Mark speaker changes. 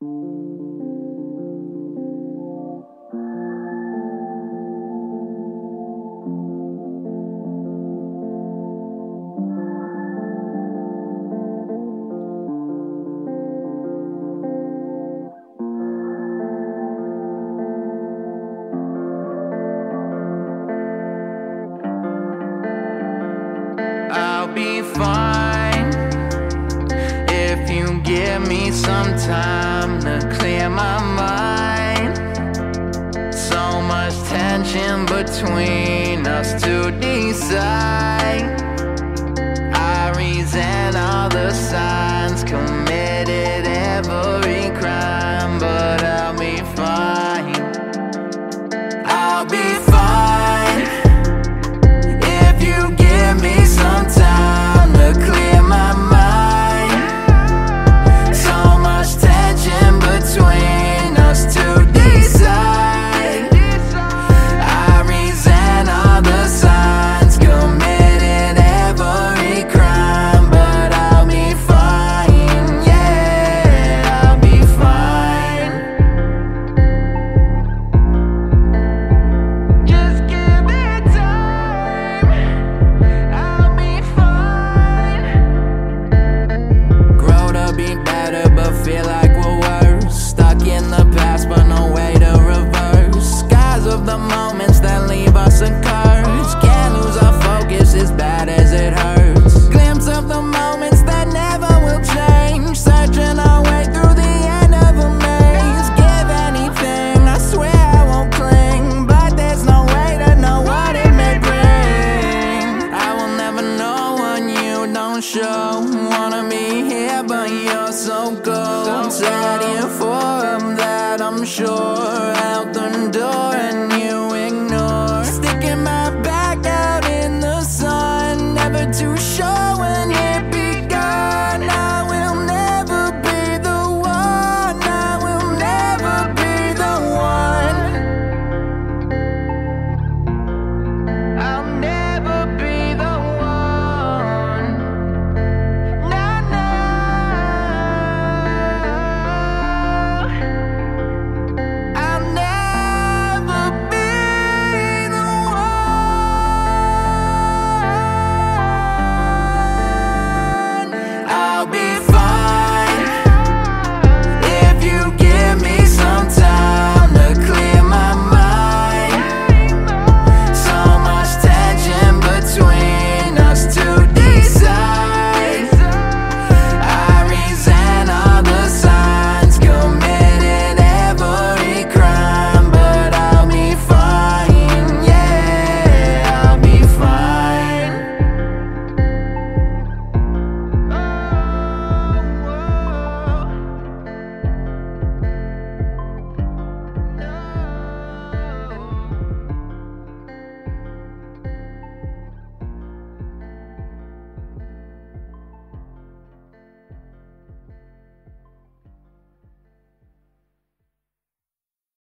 Speaker 1: I'll be fine if you give me some time to clear my mind. So much tension between us to decide. I resent all the signs, committed every crime, but I'll be fine. I'll be fine if you give me some time to clear my mind. So much tension between us to decide. I resent all the signs, committed every crime, but I'll be fine. Yeah, I'll be fine. Just give it time, I'll be fine. Grow to be better, but feel like we're worse. Stuck in the past, but no way to reverse. Skies of the moments that leave us a curse. Can't lose our focus as bad as it hurts. Glimpse of the moments that never will change. Searching our way through the end of a maze. Give anything, I swear I won't cling, but there's no way to know what it may bring. I will never know what you don't show. Wanna be here, but you're so cold. Said you for that, I'm sure. Out the door and you ignore. Sticking my back out in the sun, never too sure